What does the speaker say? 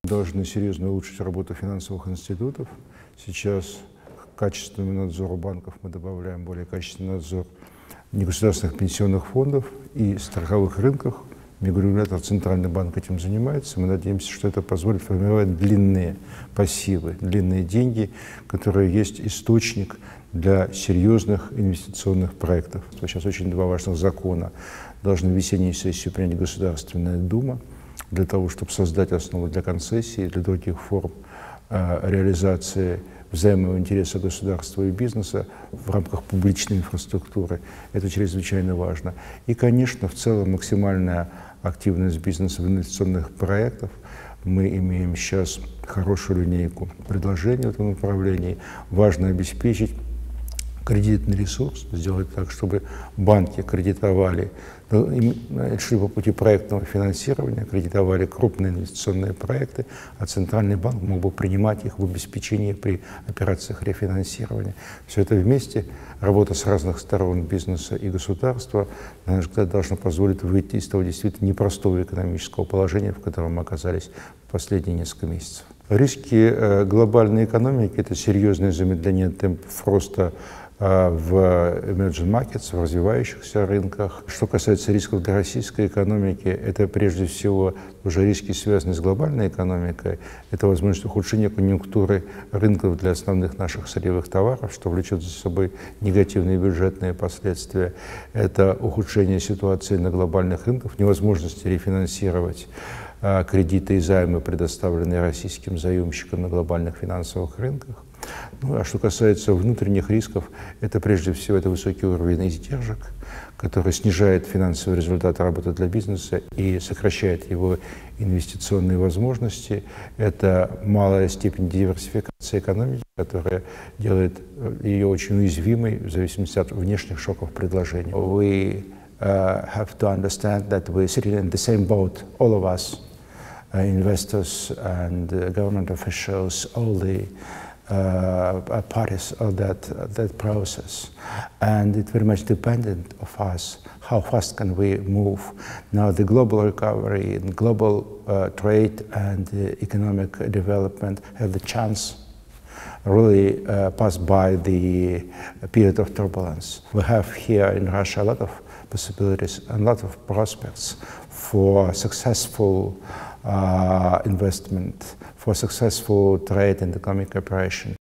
Должны серьезно улучшить работу финансовых институтов. Сейчас к качественному надзору банков мы добавляем более качественный надзор негосударственных пенсионных фондов и страховых рынках. Регулятор Центральный банк этим занимается. Мы надеемся, что это позволит формировать длинные пассивы, длинные деньги, которые есть источник для серьезных инвестиционных проектов. Сейчас очень два важных закона. Должны в весеннюю сессию принять Государственная Дума для того, чтобы создать основу для концессий, для других форм реализации взаимного интереса государства и бизнеса в рамках публичной инфраструктуры. Это чрезвычайно важно. И, конечно, в целом максимальная активность бизнеса в инвестиционных проектах. Мы имеем сейчас хорошую линейку предложений в этом направлении. Важно обеспечить кредитный ресурс, сделать так, чтобы банки кредитовали, шли по пути проектного финансирования, кредитовали крупные инвестиционные проекты, а Центральный банк мог бы принимать их в обеспечении при операциях рефинансирования. Все это вместе, работа с разных сторон бизнеса и государства, на наш взгляд, должна позволить выйти из того действительно непростого экономического положения, в котором мы оказались в последние несколько месяцев. Риски глобальной экономики – это серьезное замедление темпов роста в emerging markets, в развивающихся рынках. Что касается рисков для российской экономики, это прежде всего уже риски, связанные с глобальной экономикой. Это возможность ухудшения конъюнктуры рынков для основных наших сырьевых товаров, что влечет за собой негативные бюджетные последствия. Это ухудшение ситуации на глобальных рынках, невозможность рефинансировать кредиты и займы, предоставленные российским заемщикам на глобальных финансовых рынках. Ну, а что касается внутренних рисков, это прежде всего это высокий уровень издержек, который снижает финансовые результаты работы для бизнеса и сокращает его инвестиционные возможности. Это малая степень диверсификации экономики, которая делает ее очень уязвимой в зависимости от внешних шоков предложения. We have to understand that we're sitting in the same boat, all of us, investors and government officials, all the parties of that process, and it's very much dependent of us. How fast can we move? Now, the global recovery and global trade and economic development have the chance really pass by the period of turbulence. We have here in Russia a lot of possibilities and a lot of prospects for successful investment, for successful trade and economic cooperation.